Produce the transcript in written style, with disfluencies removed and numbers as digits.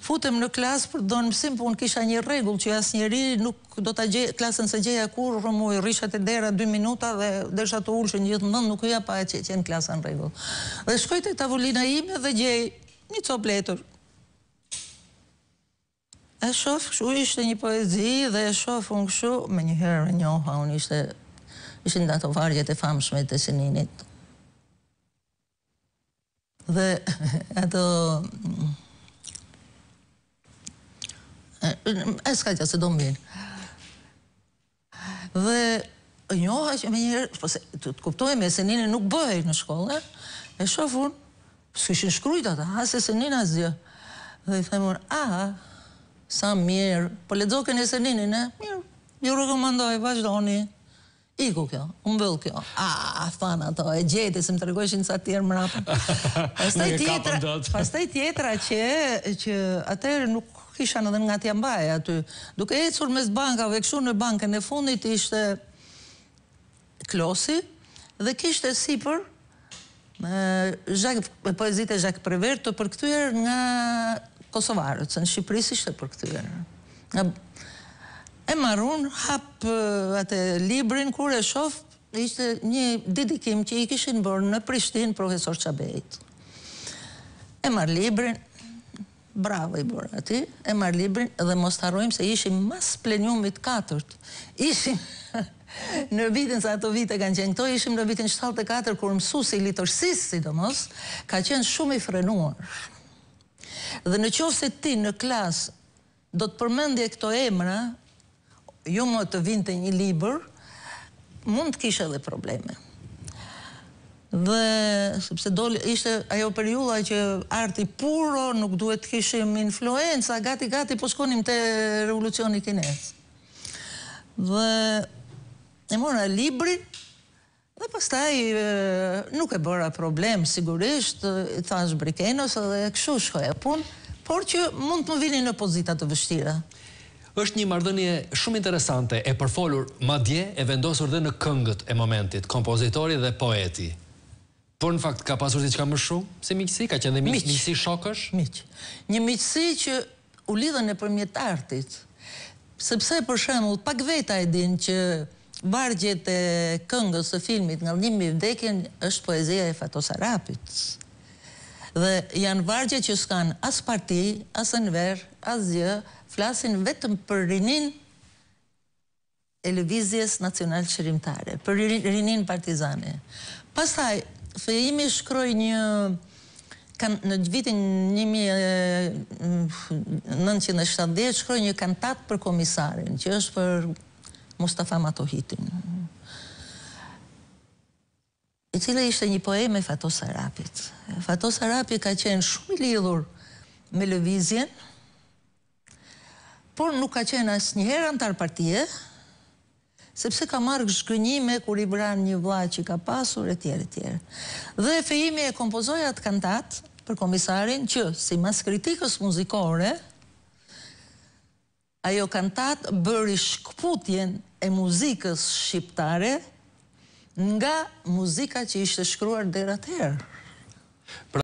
futem në klasë për do në mësim, po unë kisha një rregull që asnjëri nuk do ta gjej klasën së gjeja kur rrëmuj rrishat e dera 2 minuta dhe desha të ulshin gjithë ndën, nuk ja pa që qenë klasa në rregull. Dhe shkoj te tavolina ime dhe gjej një copë letër. E shoh, kështu ishte një poezi dhe e shoh unë kështu, me njëherë njoha, unë ishin nga ato vargjet e famshme të Seninit. Dhe ato... E s'ka që se do m'vinë. Dhe njoha që me njëherë, të kuptojme, Seninin nuk bëhej në shkollë, e shoh unë, s'kishin shkrujt ata, se Senin asgjë. Dhe i them unë, sa mirë, po lexoken e Seninin, mirë, ju rekomandoj, vazhdoni. Iku kjo, mbyll kjo. Than ato, e gjeti, se më tregojshin sa tjerë mrapa. Pastaj tjetra që atëherë nuk kisha edhe nga t'ja mbaj aty. Duke ecur mes bankave, kështu në bankën e fundit ishte Klosi dhe kishte sipër poezitë e Jacques Prévert të përkthyer nga kosovarët, se në Shqipëri ishte përkthyer. E marrun, hap atë librin, kur e shoh, ishte një dedikim që i kishin bërë në Prishtinë profesor Çabejt. E marr librin, bravo i bërë ati, e marr librin dhe mos harrojmë se ishim mas pleniumit 4. Ishim në vitin, sa ato vite kanë qenë këto, ishim në vitin 74, kur mësuesi i letërsisë, sidomos, ka qenë shumë i frenuar. Dhe në qoftë se ti në klasë do të përmendje këto emra, ju më të vinte një libër, mund të kishe edhe probleme. Dhe, sepse ishte ajo periudha që arti puro, nuk duhet të kishim influenca, gati, po shkonim te revolucioni kinez. Dhe e mora librin, dhe pastaj nuk e bëra problem, sigurisht, i thash Brikenos dhe kështu shkoja punë, por që mund të më vini në pozita të vështira. Është një marrëdhënie shumë interesante, e përfolur madje e vendosur dhe në këngët e momentit, kompozitori dhe poeti. Por në fakt ka pasur diçka më shumë se miqësi, ka qenë dhe miqësi shokësh? Miq. Një miqësi që u lidhen nëpërmjet artit. Sepse për shembull, pak veta e din që vargjet e këngës së filmit Ngallënimi i vdekjen është poezia e Fatos Arapit. Dhe janë vargje që s'kan as parti, as enver, asgjë, flasin vetëm për rinin e lëvizjes nacional qërimtare, për rinin partizane. Pastaj, Fejimi shkroi në vitin 1970, shkroi një kantat për komisarin, që është për Mustafa Matohitin, i cili ishte një poemë e Fatos Arapit. Fatos Arapi ka qenë shumë i lidhur me lëvizjen, por nuk ka qenë asnjëherë antar partie, sepse ka marrë zhgënjime kur i vran një vlla që ka pasur etj. Dhe Fejimi e kompozoi atë kantat për komisarin që, sipas kritikës muzikore, ajo kantat bëri shkputjen e muzikës shqiptare nga muzika që ishte shkruar deri atëherë.